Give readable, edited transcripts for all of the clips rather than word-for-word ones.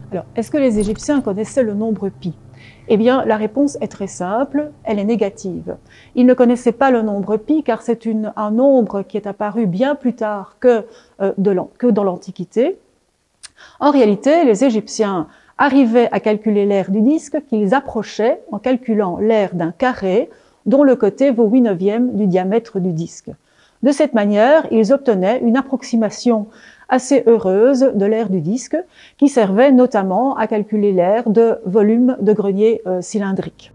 Alors, est-ce que les Égyptiens connaissaient le nombre pi? Eh bien, la réponse est très simple, elle est négative. Ils ne connaissaient pas le nombre pi car c'est un nombre qui est apparu bien plus tard que dans l'Antiquité. En réalité, les Égyptiens arrivaient à calculer l'aire du disque qu'ils approchaient en calculant l'aire d'un carré dont le côté vaut 8/9 du diamètre du disque. De cette manière, ils obtenaient une approximation assez heureuse de l'aire du disque, qui servait notamment à calculer l'aire de volume de grenier cylindrique.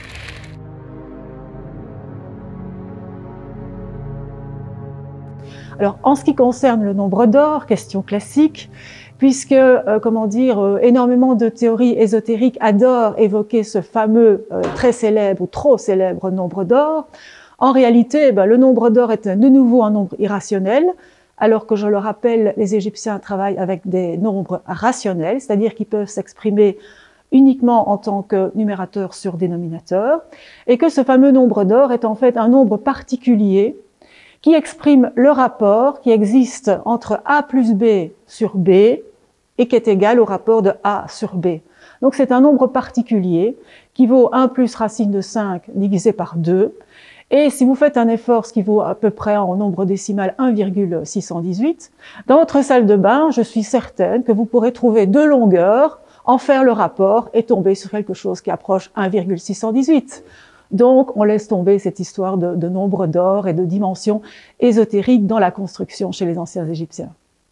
Alors, en ce qui concerne le nombre d'or, question classique, puisque, énormément de théories ésotériques adorent évoquer ce fameux très célèbre ou trop célèbre nombre d'or. En réalité, le nombre d'or est de nouveau un nombre irrationnel, alors que, je le rappelle, les Égyptiens travaillent avec des nombres rationnels, c'est-à-dire qu'ils peuvent s'exprimer uniquement en tant que numérateur sur dénominateur, et que ce fameux nombre d'or est en fait un nombre particulier qui exprime le rapport qui existe entre A plus B sur B et qui est égal au rapport de A sur B. Donc c'est un nombre particulier qui vaut 1 plus racine de 5 divisé par 2. Et si vous faites un effort, ce qui vaut à peu près en nombre décimal 1,618, dans votre salle de bain, je suis certaine que vous pourrez trouver deux longueurs, en faire le rapport et tomber sur quelque chose qui approche 1,618. Donc, on laisse tomber cette histoire de nombre d'or et de dimensions ésotériques dans la construction chez les anciens Égyptiens.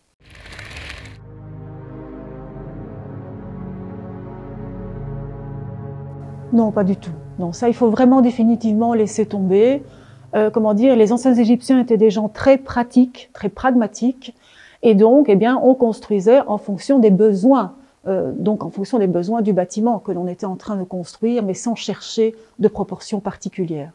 Non, pas du tout. Non, ça, il faut vraiment définitivement laisser tomber. Les anciens Égyptiens étaient des gens très pratiques, très pragmatiques, et donc, on construisait en fonction des besoins, en fonction des besoins du bâtiment que l'on était en train de construire, mais sans chercher de proportions particulières.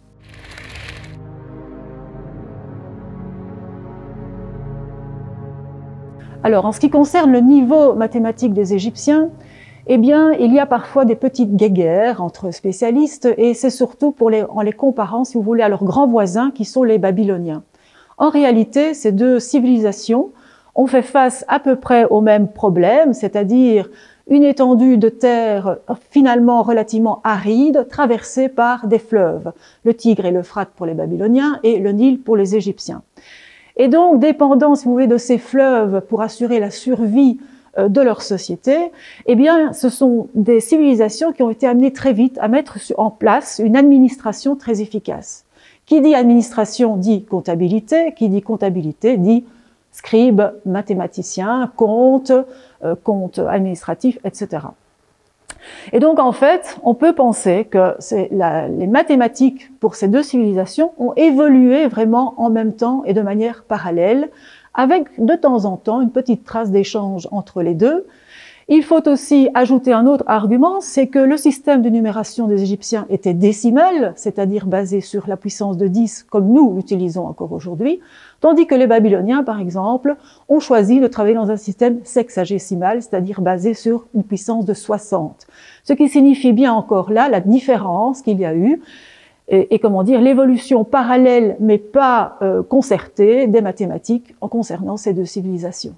Alors, en ce qui concerne le niveau mathématique des Égyptiens, il y a parfois des petites guéguerres entre spécialistes, et c'est surtout en les comparant, si vous voulez, à leurs grands voisins qui sont les Babyloniens. En réalité, ces deux civilisations ont fait face à peu près au même problème, c'est-à-dire une étendue de terre finalement relativement aride, traversée par des fleuves, le Tigre et l'Euphrate pour les Babyloniens et le Nil pour les Égyptiens. Et donc, dépendant, si vous voulez, de ces fleuves pour assurer la survie de leur société, ce sont des civilisations qui ont été amenées très vite à mettre en place une administration très efficace. Qui dit administration dit comptabilité, qui dit comptabilité dit scribe, mathématicien, compte administratif, etc. Et donc, en fait, on peut penser que les mathématiques pour ces deux civilisations ont évolué vraiment en même temps et de manière parallèle, avec de temps en temps une petite trace d'échange entre les deux. Il faut aussi ajouter un autre argument, c'est que le système de numération des Égyptiens était décimal, c'est-à-dire basé sur la puissance de 10, comme nous l'utilisons encore aujourd'hui, tandis que les Babyloniens, par exemple, ont choisi de travailler dans un système sexagésimal, c'est-à-dire basé sur une puissance de 60. Ce qui signifie bien encore là la différence qu'il y a eu, l'évolution parallèle mais pas concertée des mathématiques en concernant ces deux civilisations.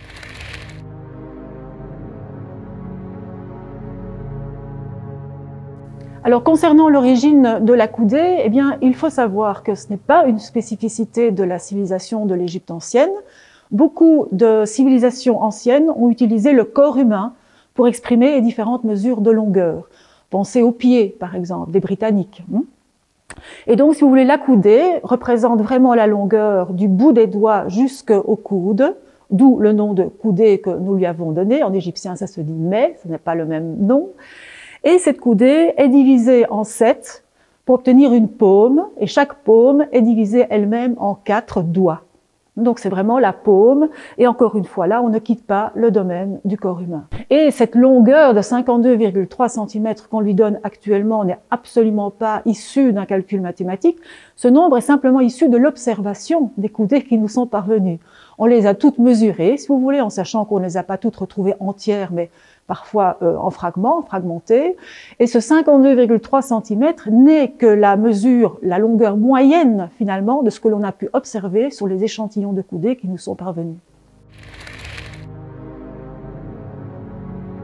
Alors, concernant l'origine de la coudée, il faut savoir que ce n'est pas une spécificité de la civilisation de l'Égypte ancienne. Beaucoup de civilisations anciennes ont utilisé le corps humain pour exprimer les différentes mesures de longueur. Pensez aux pieds, par exemple, des Britanniques. Et donc, si vous voulez, la coudée représente vraiment la longueur du bout des doigts jusqu'au coude, d'où le nom de coudée que nous lui avons donné. En égyptien, ça se dit mais, ce n'est pas le même nom. Et cette coudée est divisée en 7 pour obtenir une paume, et chaque paume est divisée elle-même en 4 doigts. Donc c'est vraiment la paume, et encore une fois là, on ne quitte pas le domaine du corps humain. Et cette longueur de 52,3 cm qu'on lui donne actuellement n'est absolument pas issue d'un calcul mathématique. Ce nombre est simplement issu de l'observation des coudées qui nous sont parvenues. On les a toutes mesurées, si vous voulez, en sachant qu'on ne les a pas toutes retrouvées entières, mais parfois en fragments, fragmentés. Et ce 52,3 cm n'est que la longueur moyenne, finalement, de ce que l'on a pu observer sur les échantillons de coudées qui nous sont parvenus.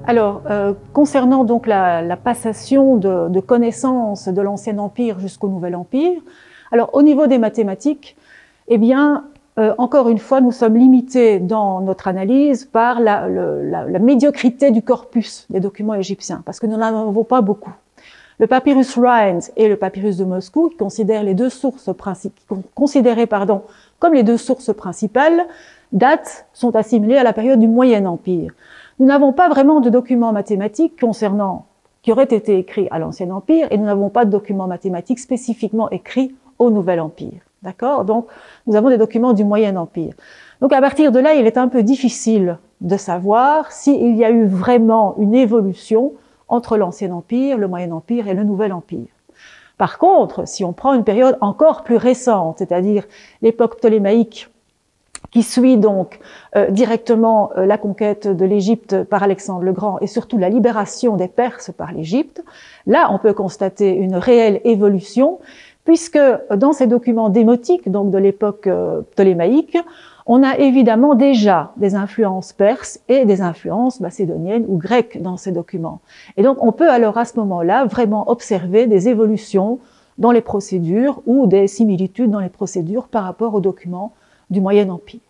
Alors, concernant donc la passation de connaissances de l'Ancien Empire jusqu'au Nouvel Empire, alors au niveau des mathématiques, eh bien, encore une fois, nous sommes limités dans notre analyse par la médiocrité du corpus des documents égyptiens, parce que nous n'en avons pas beaucoup. Le papyrus Rhind et le papyrus de Moscou, qui considèrent les deux sources comme les deux sources principales, sont assimilés à la période du Moyen Empire. Nous n'avons pas vraiment de documents mathématiques qui auraient été écrits à l'Ancien Empire, et nous n'avons pas de documents mathématiques spécifiquement écrits au Nouvel Empire. D'accord? Donc, nous avons des documents du Moyen Empire. Donc, à partir de là, il est un peu difficile de savoir s'il y a eu vraiment une évolution entre l'Ancien Empire, le Moyen Empire et le Nouvel Empire. Par contre, si on prend une période encore plus récente, c'est-à-dire l'époque ptolémaïque, qui suit donc directement la conquête de l'Égypte par Alexandre le Grand et surtout la libération des Perses par l'Égypte, là on peut constater une réelle évolution, puisque dans ces documents démotiques, donc de l'époque ptolémaïque, on a évidemment déjà des influences perses et des influences macédoniennes ou grecques dans ces documents. Et donc on peut alors à ce moment-là vraiment observer des évolutions dans les procédures ou des similitudes dans les procédures par rapport aux documents du Moyen Empire.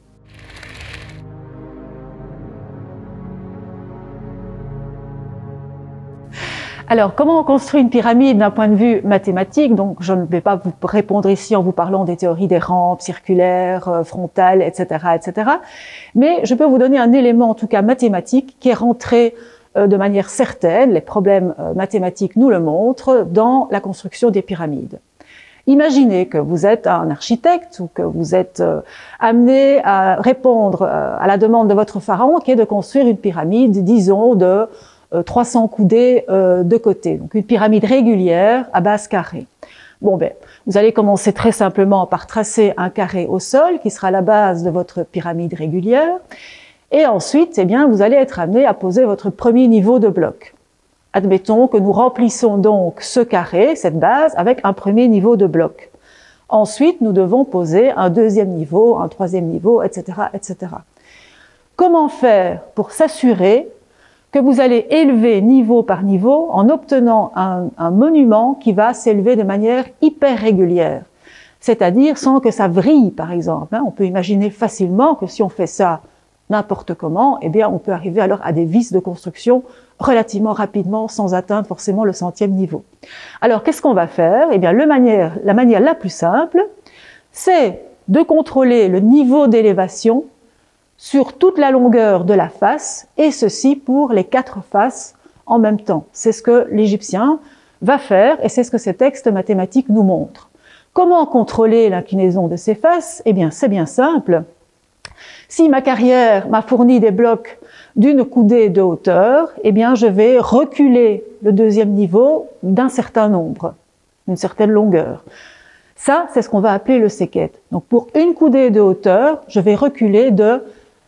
Alors, comment on construit une pyramide d'un point de vue mathématique? Donc, je ne vais pas vous répondre ici en vous parlant des théories des rampes circulaires, frontales, etc., etc. Mais je peux vous donner un élément, en tout cas mathématique, qui est rentré de manière certaine, les problèmes mathématiques nous le montrent, dans la construction des pyramides. Imaginez que vous êtes un architecte ou que vous êtes amené à répondre à la demande de votre pharaon qui est de construire une pyramide, disons, de 300 coudées de côté, donc une pyramide régulière à base carrée. Bon, vous allez commencer très simplement par tracer un carré au sol qui sera la base de votre pyramide régulière, et ensuite, eh bien, vous allez être amené à poser votre premier niveau de bloc. Admettons que nous remplissons donc ce carré, cette base, avec un premier niveau de bloc. Ensuite, nous devons poser un deuxième niveau, un troisième niveau, etc., etc. Comment faire pour s'assurer que vous allez élever niveau par niveau en obtenant un monument qui va s'élever de manière hyper régulière, c'est-à-dire sans que ça vrille, par exemple. On peut imaginer facilement que si on fait ça n'importe comment, eh bien, on peut arriver alors à des vices de construction relativement rapidement, sans atteindre forcément le 100e niveau. Alors, qu'est-ce qu'on va faire? Eh bien, la manière la plus simple, c'est de contrôler le niveau d'élévation sur toute la longueur de la face, et ceci pour les 4 faces en même temps. C'est ce que l'Égyptien va faire, et c'est ce que ces textes mathématiques nous montrent. Comment contrôler l'inclinaison de ces faces? Eh bien, c'est bien simple. Si ma carrière m'a fourni des blocs d'une coudée de hauteur, eh bien, je vais reculer le deuxième niveau d'un certain nombre, d'une certaine longueur. Ça, c'est ce qu'on va appeler le séquet. Donc, pour une coudée de hauteur, je vais reculer de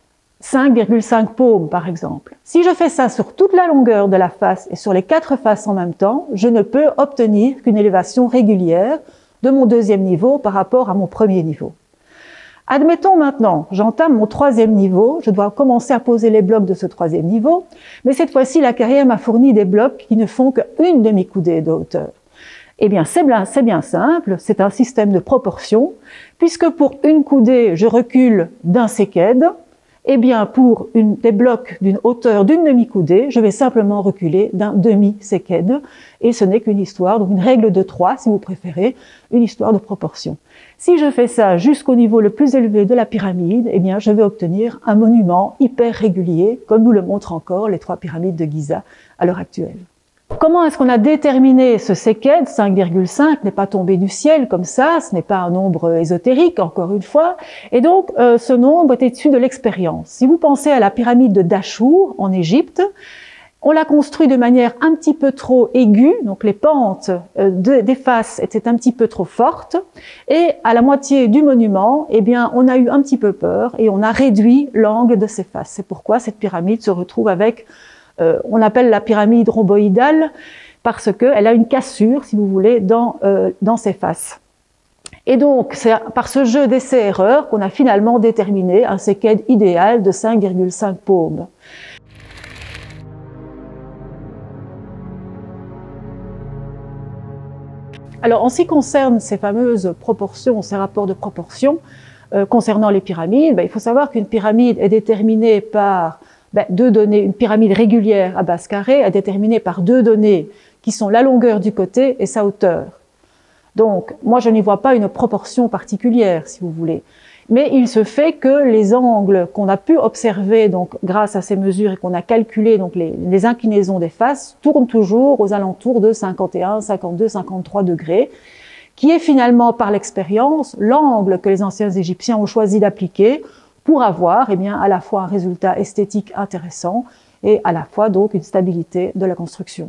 5,5 paumes, par exemple. Si je fais ça sur toute la longueur de la face et sur les 4 faces en même temps, je ne peux obtenir qu'une élévation régulière de mon deuxième niveau par rapport à mon premier niveau. Admettons maintenant, j'entame mon 3e niveau, je dois commencer à poser les blocs de ce 3e niveau, mais cette fois-ci, la carrière m'a fourni des blocs qui ne font qu'une demi-coudée de hauteur. Eh bien, c'est bien simple, c'est un système de proportion, puisque pour une coudée, je recule d'un séqued, eh bien, pour des blocs d'une hauteur d'une demi-coudée, je vais simplement reculer d'un demi-séqued, et ce n'est qu'une histoire, donc une règle de 3, si vous préférez, une histoire de proportion. Si je fais ça jusqu'au niveau le plus élevé de la pyramide, eh bien, je vais obtenir un monument hyper régulier, comme nous le montrent encore les 3 pyramides de Giza à l'heure actuelle. Comment est-ce qu'on a déterminé ce séqued? 5,5 n'est pas tombé du ciel comme ça, ce n'est pas un nombre ésotérique, encore une fois, et donc ce nombre est issu de l'expérience. Si vous pensez à la pyramide de Dachour en Égypte, on l'a construit de manière un petit peu trop aiguë, donc les pentes des faces étaient un petit peu trop fortes, et à la moitié du monument, eh bien, on a eu un petit peu peur et on a réduit l'angle de ces faces. C'est pourquoi cette pyramide se retrouve avec on appelle la pyramide rhomboïdale parce qu'elle a une cassure, si vous voulez, dans ses faces. Et donc, c'est par ce jeu d'essais-erreurs qu'on a finalement déterminé un séqued idéal de 5,5 paumes. Alors, en ce qui concerne ces fameuses proportions, ces rapports de proportion, concernant les pyramides, il faut savoir qu'une pyramide est déterminée par deux données. Une pyramide régulière à base carrée est déterminée par deux données qui sont la longueur du côté et sa hauteur. Donc, moi, je n'y vois pas une proportion particulière, si vous voulez. Mais il se fait que les angles qu'on a pu observer, donc grâce à ces mesures et qu'on a calculé, donc les inclinaisons des faces, tournent toujours aux alentours de 51, 52, 53 degrés, qui est finalement, par l'expérience, l'angle que les anciens Égyptiens ont choisi d'appliquer pour avoir, à la fois un résultat esthétique intéressant et à la fois donc une stabilité de la construction.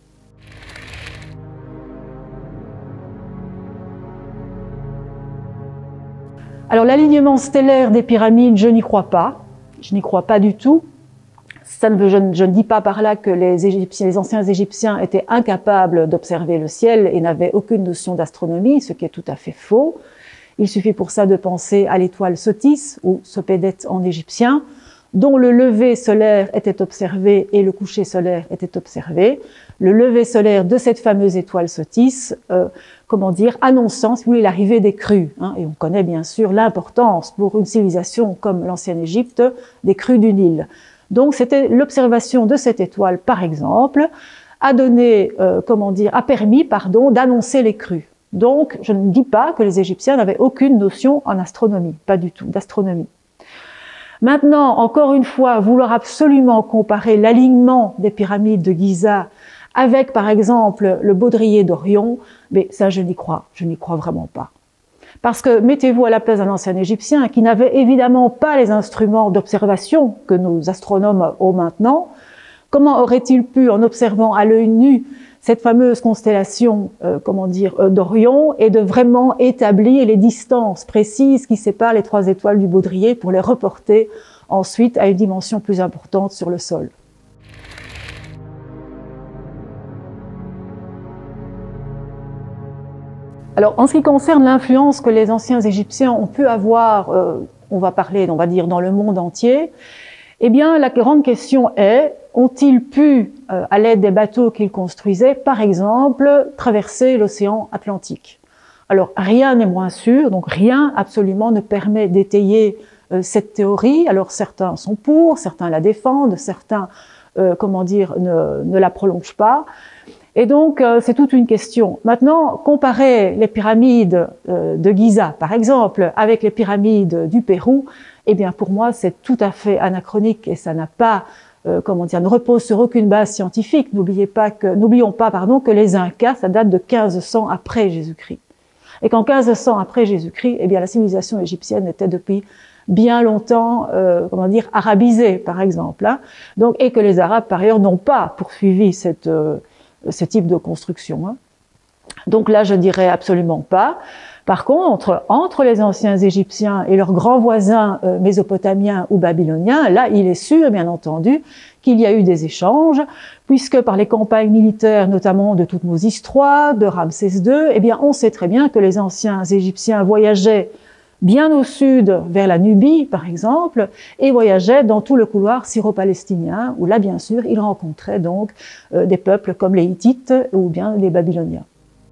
Alors l'alignement stellaire des pyramides, je n'y crois pas. Je n'y crois pas du tout. Je ne dis pas par là que les anciens Égyptiens étaient incapables d'observer le ciel et n'avaient aucune notion d'astronomie, ce qui est tout à fait faux. Il suffit pour ça de penser à l'étoile Sotis, ou Sopédet en égyptien, dont le lever solaire était observé et le coucher solaire était observé. Le lever solaire de cette fameuse étoile Sotis, annonçant, si vous voulez, l'arrivée des crues. Et on connaît bien sûr l'importance pour une civilisation comme l'ancienne Égypte des crues du Nil. Donc c'était l'observation de cette étoile, par exemple, a permis d'annoncer les crues. Donc je ne dis pas que les Égyptiens n'avaient aucune notion en astronomie, pas du tout, d'astronomie. Maintenant, encore une fois, vouloir absolument comparer l'alignement des pyramides de Giza avec, par exemple, le baudrier d'Orion, mais ça, je n'y crois vraiment pas. Parce que mettez-vous à la place d'un ancien Égyptien qui n'avait évidemment pas les instruments d'observation que nos astronomes ont maintenant. Comment aurait-il pu, en observant à l'œil nu cette fameuse constellation, d'Orion, et de vraiment établir les distances précises qui séparent les trois étoiles du baudrier pour les reporter ensuite à une dimension plus importante sur le sol? Alors, en ce qui concerne l'influence que les anciens Égyptiens ont pu avoir, on va dire, dans le monde entier, la grande question est, ont-ils pu, à l'aide des bateaux qu'ils construisaient, par exemple, traverser l'océan Atlantique? Alors, rien n'est moins sûr, donc rien absolument ne permet d'étayer cette théorie. Alors, certains sont pour, certains la défendent, certains, ne la prolongent pas. Et donc, c'est toute une question. Maintenant, comparer les pyramides de Giza, par exemple, avec les pyramides du Pérou, pour moi, c'est tout à fait anachronique et ça n'a pas, ne repose sur aucune base scientifique. N'oublions pas, que les Incas, ça date de 1500 après Jésus-Christ. Et qu'en 1500 après Jésus-Christ, la civilisation égyptienne était depuis bien longtemps, arabisée, par exemple. Donc, et que les Arabes, par ailleurs, n'ont pas poursuivi ce type de construction. Donc là, je dirais absolument pas. Par contre, entre les anciens Égyptiens et leurs grands voisins mésopotamiens ou babyloniens, là, il est sûr, bien entendu, qu'il y a eu des échanges, puisque par les campagnes militaires, notamment de Thoutmôsis III, de Ramsès II, on sait très bien que les anciens Égyptiens voyageaient bien au sud, vers la Nubie, par exemple, et voyageaient dans tout le couloir syro-palestinien, où là, bien sûr, ils rencontraient donc des peuples comme les Hittites ou bien les Babyloniens.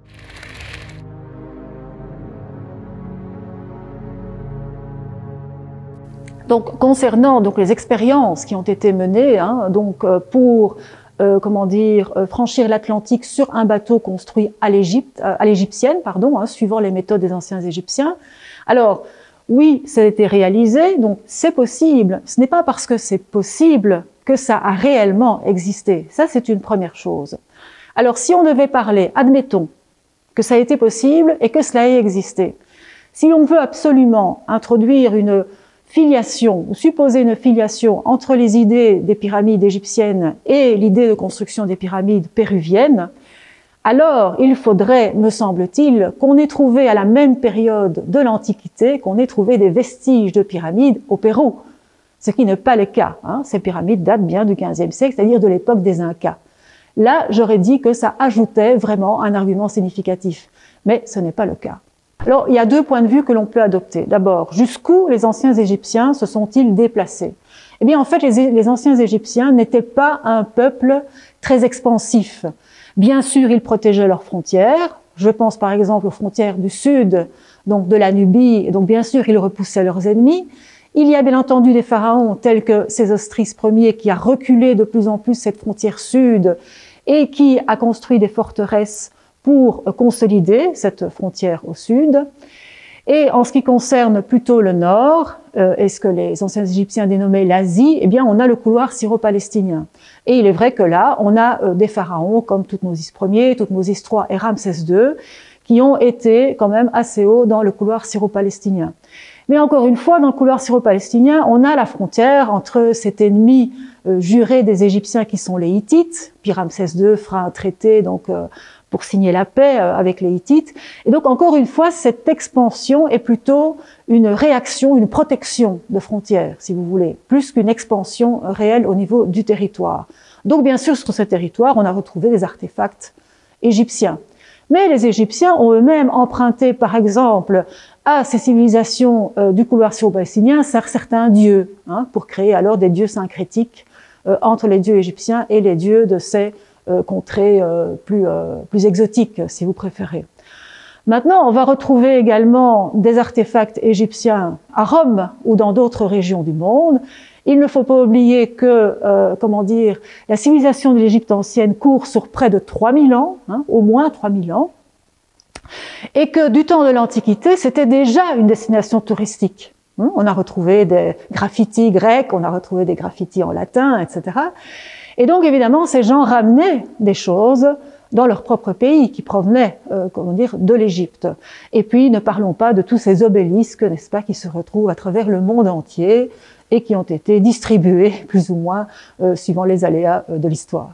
Donc, concernant les expériences qui ont été menées, pour franchir l'Atlantique sur un bateau construit à l'égyptienne, suivant les méthodes des anciens Égyptiens. Alors, oui, ça a été réalisé, donc c'est possible. Ce n'est pas parce que c'est possible que ça a réellement existé. Ça, c'est une première chose. Alors, si on devait parler, admettons que ça a été possible et que cela ait existé. Si l'on veut absolument introduire une filiation, ou supposer une filiation entre les idées des pyramides égyptiennes et l'idée de construction des pyramides péruviennes, alors il faudrait, me semble-t-il, qu'on ait trouvé à la même période de l'Antiquité, qu'on ait trouvé des vestiges de pyramides au Pérou, ce qui n'est pas le cas. Ces pyramides datent bien du XVe siècle, c'est-à-dire de l'époque des Incas. Là, j'aurais dit que ça ajoutait vraiment un argument significatif, mais ce n'est pas le cas. Alors, il y a deux points de vue que l'on peut adopter. D'abord, jusqu'où les anciens Égyptiens se sont-ils déplacés? En fait, les anciens Égyptiens n'étaient pas un peuple très expansif. Bien sûr, ils protégeaient leurs frontières, Je pense par exemple aux frontières du sud, donc de la Nubie, et donc bien sûr ils repoussaient leurs ennemis. Il y a bien entendu des pharaons tels que Sésostris Ier qui a reculé de plus en plus cette frontière sud et qui a construit des forteresses pour consolider cette frontière au sud. Et en ce qui concerne plutôt le nord, et ce que les anciens Égyptiens dénommaient l'Asie, eh bien on a le couloir syro-palestinien. Et il est vrai que là, on a des pharaons comme Thoutmôsis Ier, Thoutmôsis III et Ramsès II, qui ont été quand même assez hauts dans le couloir syro-palestinien. Mais encore une fois, dans le couloir syro-palestinien, on a la frontière entre cet ennemi juré des Égyptiens qui sont les Hittites, puis Ramsès II fera un traité donc pour signer la paix avec les Hittites. Et donc, encore une fois, cette expansion est plutôt une réaction, une protection de frontières, si vous voulez, plus qu'une expansion réelle au niveau du territoire. Donc, bien sûr, sur ce territoire, on a retrouvé des artefacts égyptiens. Mais les Égyptiens ont eux-mêmes emprunté, par exemple, à ces civilisations du couloir syro-palestinien certains dieux, pour créer alors des dieux syncrétiques entre les dieux égyptiens et les dieux de ces contrées plus exotiques, si vous préférez. Maintenant, on va retrouver également des artefacts égyptiens à Rome ou dans d'autres régions du monde. Il ne faut pas oublier que, la civilisation de l'Égypte ancienne court sur près de 3000 ans, au moins 3000 ans, et que du temps de l'Antiquité, c'était déjà une destination touristique. On a retrouvé des graffitis grecs, on a retrouvé des graffitis en latin, etc. Et donc, évidemment, ces gens ramenaient des choses dans leur propre pays, qui provenaient, de l'Égypte. Et puis, ne parlons pas de tous ces obélisques, n'est-ce pas, qui se retrouvent à travers le monde entier et qui ont été distribués, plus ou moins, suivant les aléas de l'histoire.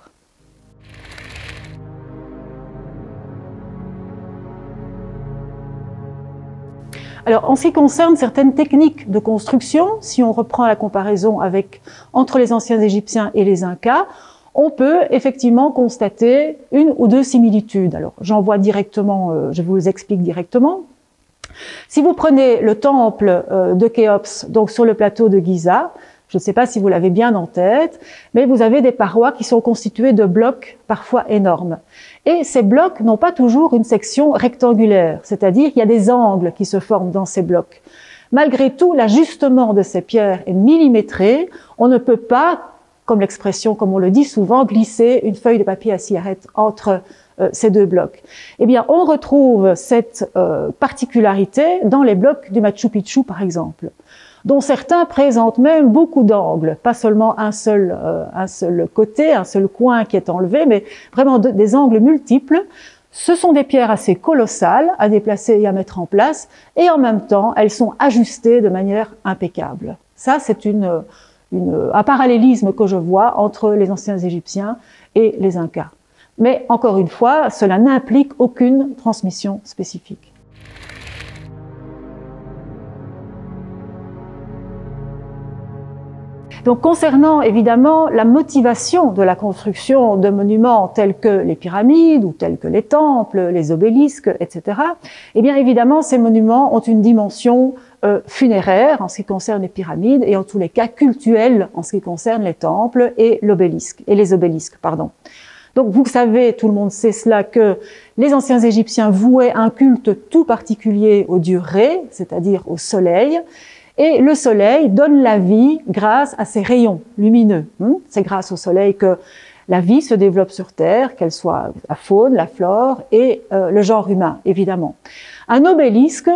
Alors, en ce qui concerne certaines techniques de construction, si on reprend la comparaison entre les anciens Égyptiens et les Incas, on peut effectivement constater une ou deux similitudes. Alors, j'en vois directement, je vous explique directement. Si vous prenez le temple de Khéops, donc sur le plateau de Giza, je ne sais pas si vous l'avez bien en tête, mais vous avez des parois qui sont constituées de blocs parfois énormes. Et ces blocs n'ont pas toujours une section rectangulaire, c'est-à-dire qu'il y a des angles qui se forment dans ces blocs. Malgré tout, l'ajustement de ces pierres est millimétré. On ne peut pas, comme on le dit souvent, glisser une feuille de papier à cigarette entre ces deux blocs. Eh bien, on retrouve cette particularité dans les blocs du Machu Picchu, par exemple, dont certains présentent même beaucoup d'angles, pas seulement un seul côté, un seul coin qui est enlevé, mais vraiment des angles multiples. Ce sont des pierres assez colossales à déplacer et à mettre en place, et en même temps, elles sont ajustées de manière impeccable. Ça, c'est un parallélisme que je vois entre les anciens Égyptiens et les Incas. Mais encore une fois, cela n'implique aucune transmission spécifique. Donc, concernant évidemment la motivation de la construction de monuments tels que les pyramides ou tels que les temples, les obélisques, etc., eh bien évidemment, ces monuments ont une dimension funéraire en ce qui concerne les pyramides et en tous les cas cultuelle en ce qui concerne les temples et les obélisques, pardon. Donc vous savez, tout le monde sait cela, que les anciens Égyptiens vouaient un culte tout particulier au dieu Ré, c'est-à-dire au soleil. Et le soleil donne la vie grâce à ses rayons lumineux. C'est grâce au soleil que la vie se développe sur Terre, qu'elle soit la faune, la flore et le genre humain, évidemment. Un obélisque,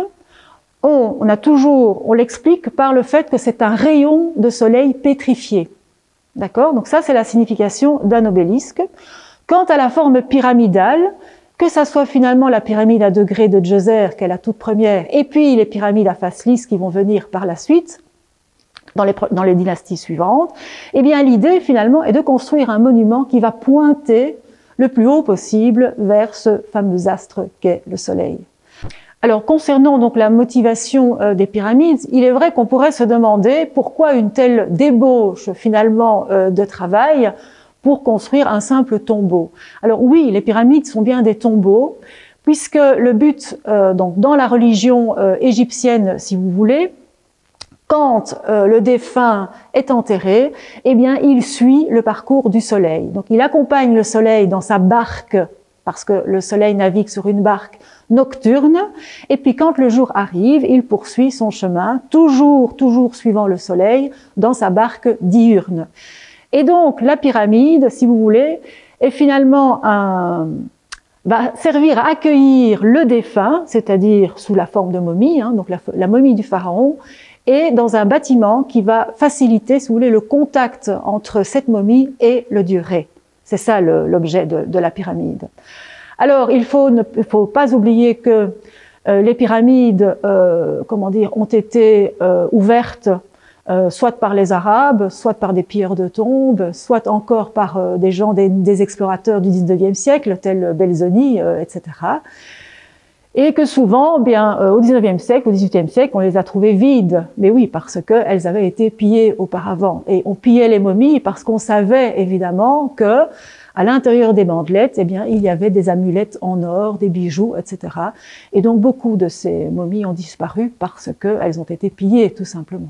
on l'explique par le fait que c'est un rayon de soleil pétrifié. D'accord? Donc ça, c'est la signification d'un obélisque. Quant à la forme pyramidale, que ça soit finalement la pyramide à degrés de Djoser, qui est la toute première, et puis les pyramides à face lisse qui vont venir par la suite, dans les dynasties suivantes, eh bien l'idée finalement est de construire un monument qui va pointer le plus haut possible vers ce fameux astre qu'est le Soleil. Alors concernant donc la motivation des pyramides, il est vrai qu'on pourrait se demander pourquoi une telle débauche finalement de travail pour construire un simple tombeau. Alors oui, les pyramides sont bien des tombeaux, puisque le but, donc dans la religion égyptienne, si vous voulez, quand le défunt est enterré, eh bien il suit le parcours du soleil. Donc il accompagne le soleil dans sa barque parce que le soleil navigue sur une barque nocturne, et puis quand le jour arrive, il poursuit son chemin, toujours suivant le soleil, dans sa barque diurne. Et donc la pyramide, si vous voulez, est finalement va servir à accueillir le défunt, c'est-à-dire sous la forme de momie, donc la momie du pharaon, et dans un bâtiment qui va faciliter, si vous voulez, le contact entre cette momie et le dieu Ré. C'est ça l'objet de la pyramide. Alors, il ne faut pas oublier que les pyramides, ont été ouvertes soit par les Arabes, soit par des pilleurs de tombes, soit encore par des explorateurs du 19e siècle, tels Belzoni, etc. Et que souvent, au 19e siècle, au 18e siècle, on les a trouvées vides. Mais oui, parce qu'elles avaient été pillées auparavant. Et on pillait les momies parce qu'on savait évidemment que à l'intérieur des bandelettes, il y avait des amulettes en or, des bijoux, etc. Et donc beaucoup de ces momies ont disparu parce qu'elles ont été pillées, tout simplement.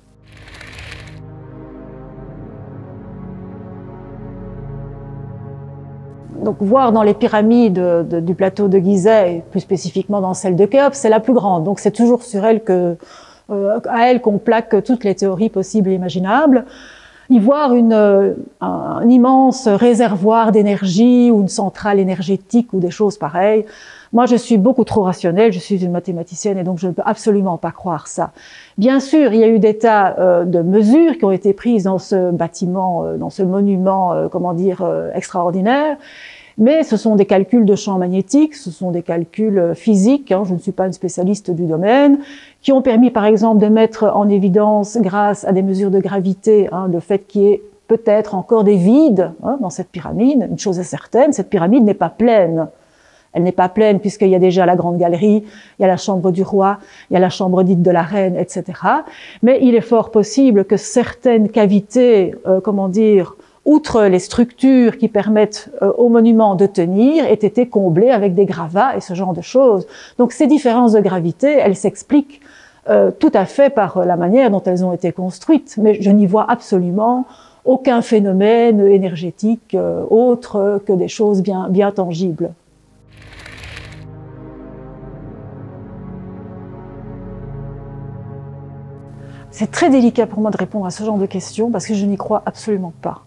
Donc voir dans les pyramides du plateau de Gizeh, et plus spécifiquement dans celle de Khéops, c'est la plus grande. Donc c'est toujours sur elle à elle qu'on plaque toutes les théories possibles et imaginables. Y voir un immense réservoir d'énergie ou une centrale énergétique ou des choses pareilles. Moi, je suis beaucoup trop rationnelle, je suis une mathématicienne et donc je ne peux absolument pas croire ça. Bien sûr, il y a eu des tas de mesures qui ont été prises dans ce bâtiment, dans ce monument, extraordinaire. Mais ce sont des calculs de champs magnétiques, ce sont des calculs physiques, je ne suis pas une spécialiste du domaine, qui ont permis par exemple de mettre en évidence, grâce à des mesures de gravité, le fait qu'il y ait peut-être encore des vides dans cette pyramide. Une chose est certaine, cette pyramide n'est pas pleine. Elle n'est pas pleine puisqu'il y a déjà la grande galerie, il y a la chambre du roi, il y a la chambre dite de la reine, etc. Mais il est fort possible que certaines cavités, outre les structures qui permettent aux monuments de tenir, aient été comblées avec des gravats et ce genre de choses. Donc ces différences de gravité, elles s'expliquent tout à fait par la manière dont elles ont été construites, mais je n'y vois absolument aucun phénomène énergétique autre que des choses bien tangibles. C'est très délicat pour moi de répondre à ce genre de questions parce que je n'y crois absolument pas.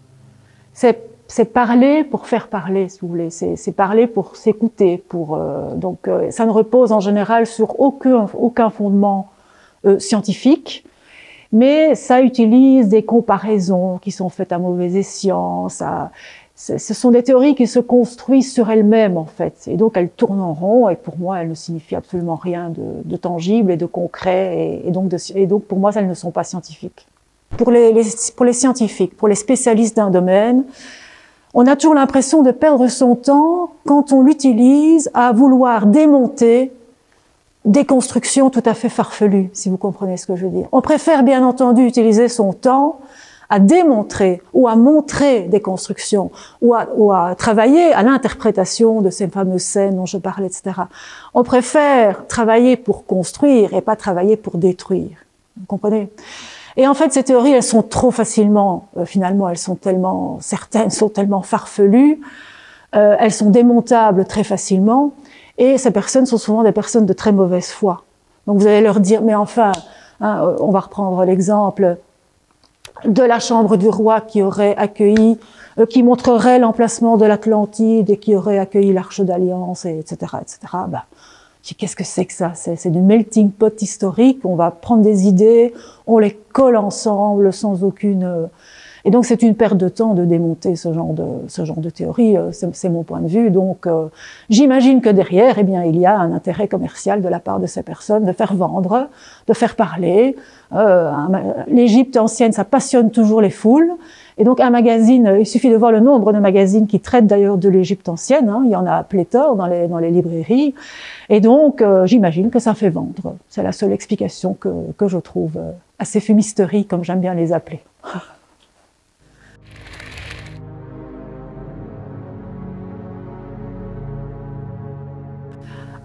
C'est parler pour faire parler, si vous voulez. C'est parler pour s'écouter. Ça ne repose en général sur aucun fondement scientifique, mais ça utilise des comparaisons qui sont faites à mauvais escient. Ce sont des théories qui se construisent sur elles-mêmes, en fait. Et donc, elles tournent en rond, et pour moi, elles ne signifient absolument rien de tangible et de concret. Et donc, pour moi, elles ne sont pas scientifiques. Pour les scientifiques, pour les spécialistes d'un domaine, on a toujours l'impression de perdre son temps quand on l'utilise à vouloir démonter des constructions tout à fait farfelues, si vous comprenez ce que je veux dire. On préfère bien entendu utiliser son temps à démontrer ou à montrer des constructions ou à travailler à l'interprétation de ces fameuses scènes dont je parlais, etc. On préfère travailler pour construire et pas travailler pour détruire. Vous comprenez ? Et en fait, ces théories, elles sont trop facilement, finalement, certaines sont tellement farfelues, elles sont démontables très facilement, et ces personnes sont souvent des personnes de très mauvaise foi. Donc vous allez leur dire, mais enfin, on va reprendre l'exemple de la chambre du roi qui aurait accueilli, qui montrerait l'emplacement de l'Atlantide et qui aurait accueilli l'Arche d'Alliance, etc., etc. Qu'est-ce que c'est que ça? C'est du melting pot historique. On va prendre des idées, on les colle ensemble sans aucune... Et donc c'est une perte de temps de démonter ce genre de théorie. C'est mon point de vue. Donc j'imagine que derrière, il y a un intérêt commercial de la part de ces personnes de faire vendre, de faire parler. L'Égypte ancienne, ça passionne toujours les foules. Et donc un magazine, il suffit de voir le nombre de magazines qui traitent d'ailleurs de l'Égypte ancienne, il y en a pléthore dans les librairies, et donc j'imagine que ça fait vendre. C'est la seule explication que je trouve assez fumisterie, comme j'aime bien les appeler.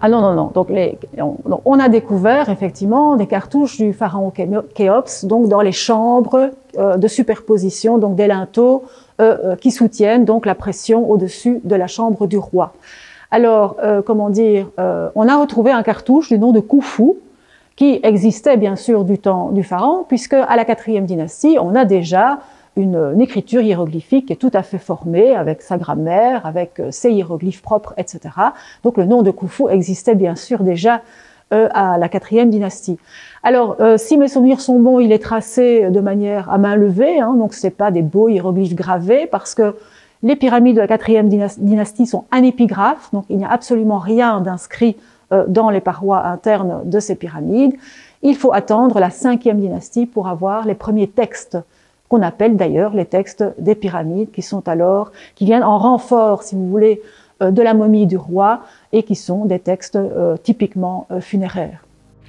Ah non, non, non. Donc, on a découvert effectivement des cartouches du pharaon Khéops, donc dans les chambres de superposition, donc des linteaux qui soutiennent donc la pression au-dessus de la chambre du roi. Alors, comment dire, on a retrouvé un cartouche du nom de Khufu, qui existait bien sûr du temps du pharaon, puisque à la 4e dynastie, on a déjà une écriture hiéroglyphique qui est tout à fait formée, avec sa grammaire, avec ses hiéroglyphes propres, etc. Donc le nom de Khufu existait bien sûr déjà à la 4e dynastie. Alors, si mes souvenirs sont bons, il est tracé de manière à main levée, hein, donc c'est pas des beaux hiéroglyphes gravés, parce que les pyramides de la 4e dynastie sont anépigraphes, donc il n'y a absolument rien d'inscrit dans les parois internes de ces pyramides. Il faut attendre la 5e dynastie pour avoir les premiers textes qu'on appelle d'ailleurs les textes des pyramides, qui viennent en renfort, si vous voulez, de la momie du roi, et qui sont des textes typiquement funéraires.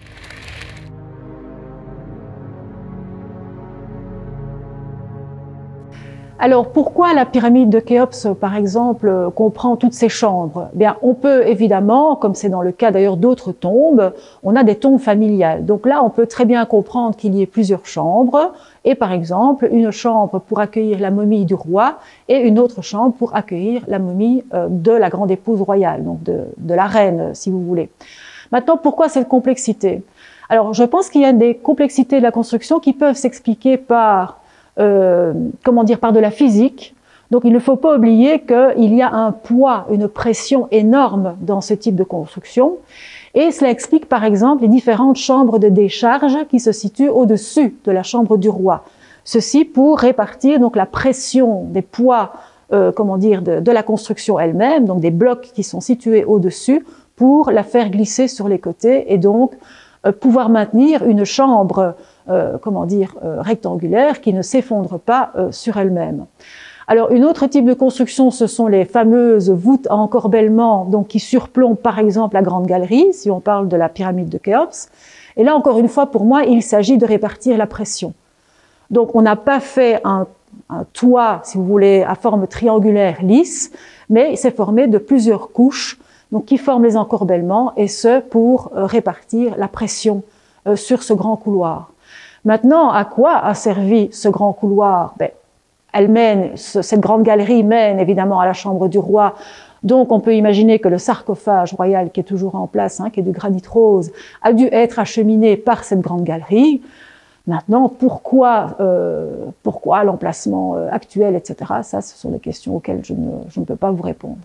Alors, pourquoi la pyramide de Khéops, par exemple, comprend toutes ces chambres? Bien, on peut évidemment, comme c'est dans le cas d'ailleurs d'autres tombes, on a des tombes familiales. Donc là, on peut très bien comprendre qu'il y ait plusieurs chambres, et par exemple, une chambre pour accueillir la momie du roi, et une autre chambre pour accueillir la momie de la grande épouse royale, donc de la reine, si vous voulez. Maintenant, pourquoi cette complexité? Alors, je pense qu'il y a des complexités de la construction qui peuvent s'expliquer par par de la physique. Donc il ne faut pas oublier qu'il y a un poids, une pression énorme dans ce type de construction, et cela explique par exemple les différentes chambres de décharge qui se situent au-dessus de la chambre du roi. Ceci pour répartir donc la pression des poids de la construction elle-même, donc des blocs qui sont situés au-dessus, pour la faire glisser sur les côtés et donc pouvoir maintenir une chambre rectangulaire qui ne s'effondre pas sur elle-même. Alors, une autre type de construction, ce sont les fameuses voûtes à encorbellement, donc qui surplombent par exemple la grande galerie, si on parle de la pyramide de Khéops. Et là, encore une fois, pour moi, il s'agit de répartir la pression. Donc, on n'a pas fait un toit, si vous voulez, à forme triangulaire lisse, mais c'est formé de plusieurs couches, donc qui forment les encorbellements, et ce pour répartir la pression sur ce grand couloir. Maintenant, à quoi a servi ce grand couloir? Cette grande galerie mène évidemment à la chambre du roi, donc on peut imaginer que le sarcophage royal qui est toujours en place, qui est de granit rose, a dû être acheminé par cette grande galerie. Maintenant, pourquoi l'emplacement actuel, etc. Ça, ce sont des questions auxquelles je ne peux pas vous répondre.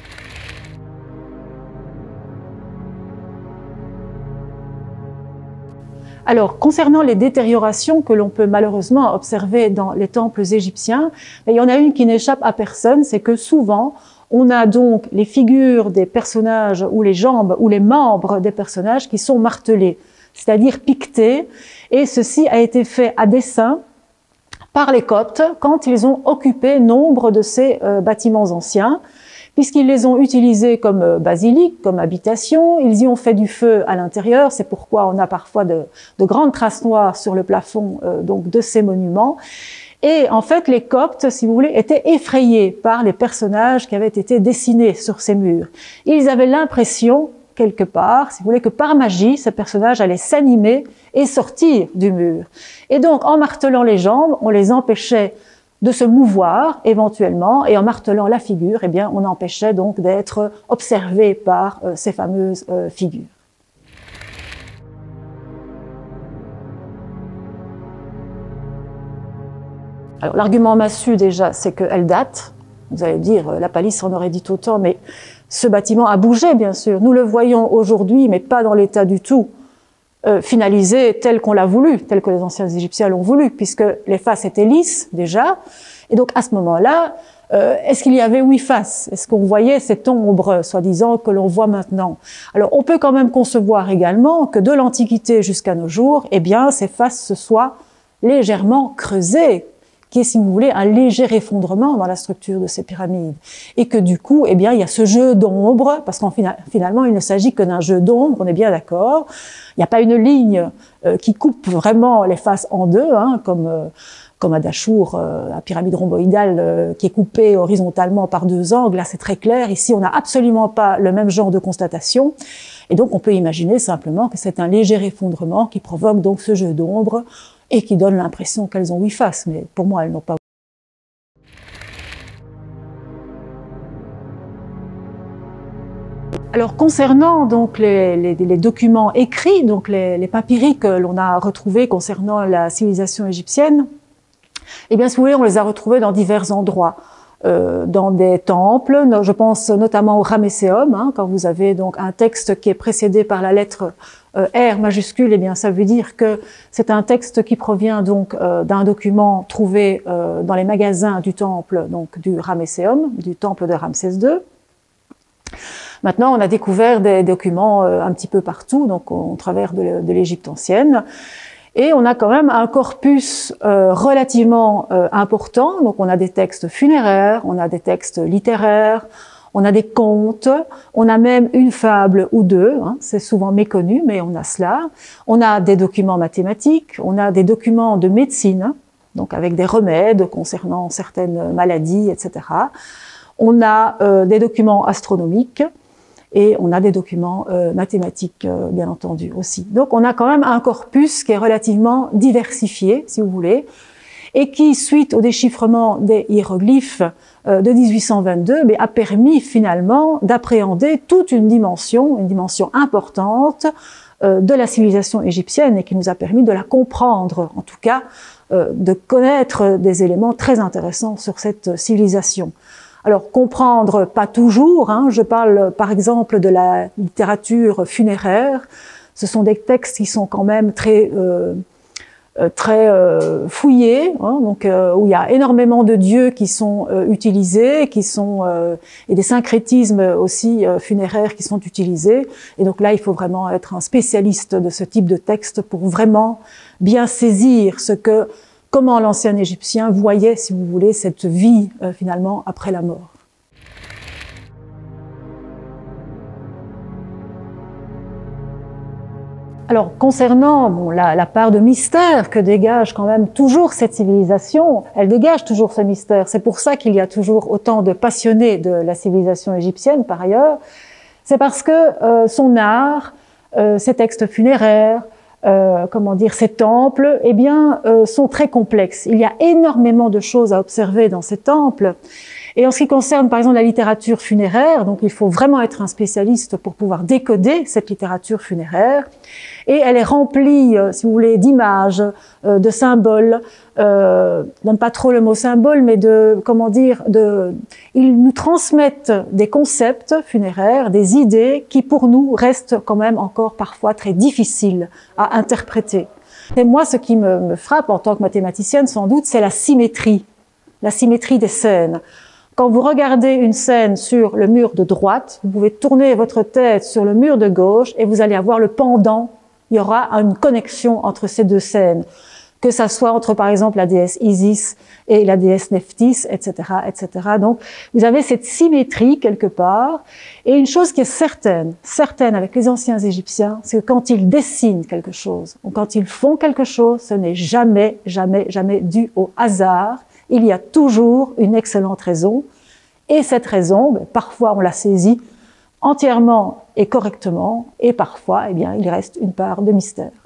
Alors, concernant les détériorations que l'on peut malheureusement observer dans les temples égyptiens, il y en a une qui n'échappe à personne, c'est que souvent, on a donc les figures des personnages ou les jambes ou les membres des personnages qui sont martelés, c'est-à-dire piquetés, et ceci a été fait à dessein par les Coptes quand ils ont occupé nombre de ces bâtiments anciens, puisqu'ils les ont utilisés comme basiliques, comme habitation, ils y ont fait du feu à l'intérieur, c'est pourquoi on a parfois de grandes traces noires sur le plafond donc de ces monuments. Et en fait, les Coptes, si vous voulez, étaient effrayés par les personnages qui avaient été dessinés sur ces murs. Ils avaient l'impression, quelque part, si vous voulez, que par magie, ces personnages allaient s'animer et sortir du mur. Et donc, en martelant les jambes, on les empêchait de se mouvoir éventuellement, et en martelant la figure, eh bien, on empêchait donc d'être observé par ces fameuses figures. Alors, l'argument massu, déjà, c'est qu'elle date. Vous allez dire, la palisse en aurait dit autant, mais ce bâtiment a bougé, bien sûr. Nous le voyons aujourd'hui, mais pas dans l'état du tout finalisé tel qu'on l'a voulu, tel que les anciens Égyptiens l'ont voulu, puisque les faces étaient lisses déjà. Et donc, à ce moment-là, est-ce qu'il y avait 8 faces? Est-ce qu'on voyait cette ombre, soi-disant, que l'on voit maintenant? Alors, on peut quand même concevoir également que de l'Antiquité jusqu'à nos jours, eh bien, ces faces se soient légèrement creusées, qui est, si vous voulez, un léger effondrement dans la structure de ces pyramides. Et que du coup, eh bien, il y a ce jeu d'ombre, parce qu'en finalement, il ne s'agit que d'un jeu d'ombre, on est bien d'accord. Il n'y a pas une ligne qui coupe vraiment les faces en deux, comme comme à Dachour, la pyramide rhomboïdale qui est coupée horizontalement par deux angles, là c'est très clair. Ici, on n'a absolument pas le même genre de constatation. Et donc, on peut imaginer simplement que c'est un léger effondrement qui provoque donc ce jeu d'ombre et qui donne l'impression qu'elles ont 8 faces. Mais pour moi, elles n'ont pas. Alors, concernant donc les documents écrits, donc les papyri que l'on a retrouvés concernant la civilisation égyptienne, eh bien, si vous voulez, on les a retrouvés dans divers endroits. Dans des temples, je pense notamment au Ramesséum, hein, quand vous avez donc un texte qui est précédé par la lettre R majuscule, eh bien ça veut dire que c'est un texte qui provient donc d'un document trouvé dans les magasins du temple, donc du Ramesséum, du temple de Ramsès II. Maintenant, on a découvert des documents un petit peu partout, donc au travers de l'Égypte ancienne. Et on a quand même un corpus relativement important. Donc on a des textes funéraires, on a des textes littéraires, on a des contes, on a même une fable ou deux, hein, c'est souvent méconnu, mais on a cela. On a des documents mathématiques, on a des documents de médecine, donc avec des remèdes concernant certaines maladies, etc. On a des documents astronomiques, et on a des documents mathématiques, bien entendu, aussi. Donc on a quand même un corpus qui est relativement diversifié, si vous voulez, et qui, suite au déchiffrement des hiéroglyphes de 1822, a permis finalement d'appréhender toute une dimension importante de la civilisation égyptienne et qui nous a permis de la comprendre, en tout cas de connaître des éléments très intéressants sur cette civilisation. Alors, comprendre, pas toujours, hein, je parle par exemple de la littérature funéraire, ce sont des textes qui sont quand même très fouillés, hein, donc où il y a énormément de dieux qui sont utilisés, et des syncrétismes aussi funéraires qui sont utilisés. Et donc là, il faut vraiment être un spécialiste de ce type de texte pour vraiment bien saisir comment l'ancien Égyptien voyait, si vous voulez, cette vie finalement après la mort. Alors, concernant la part de mystère que dégage quand même toujours cette civilisation, elle dégage toujours ce mystère. C'est pour ça qu'il y a toujours autant de passionnés de la civilisation égyptienne, par ailleurs. C'est parce que son art, ses textes funéraires, ces temples, eh bien, sont très complexes. Il y a énormément de choses à observer dans ces temples. Et en ce qui concerne, par exemple, la littérature funéraire, donc il faut vraiment être un spécialiste pour pouvoir décoder cette littérature funéraire. Et elle est remplie, si vous voulez, d'images, de symboles. N'aime pas trop le mot symbole, mais ils nous transmettent des concepts funéraires, des idées qui, pour nous, restent quand même encore parfois très difficiles à interpréter. Et moi, ce qui me frappe en tant que mathématicienne, sans doute, c'est la symétrie des scènes. Quand vous regardez une scène sur le mur de droite, vous pouvez tourner votre tête sur le mur de gauche et vous allez avoir le pendant. Il y aura une connexion entre ces deux scènes, que ça soit entre, par exemple, la déesse Isis et la déesse Nephthys, etc., etc. Donc, vous avez cette symétrie quelque part. Et une chose qui est certaine avec les anciens Égyptiens, c'est que quand ils dessinent quelque chose, ou quand ils font quelque chose, ce n'est jamais, jamais, jamais dû au hasard. Il y a toujours une excellente raison, et cette raison, parfois on la saisit entièrement et correctement, et parfois, eh bien, il reste une part de mystère.